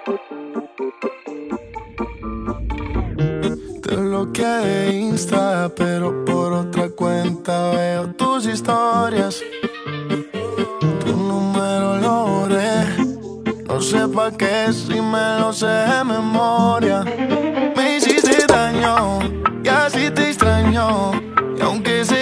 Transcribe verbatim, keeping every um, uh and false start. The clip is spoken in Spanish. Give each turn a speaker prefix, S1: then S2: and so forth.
S1: Te bloqueé de Insta, pero por otra cuenta veo tus historias. Tu número lo borré. No sé pa' qué si me lo sé de memoria. Me hiciste daño y así te extraño. Y aunque sea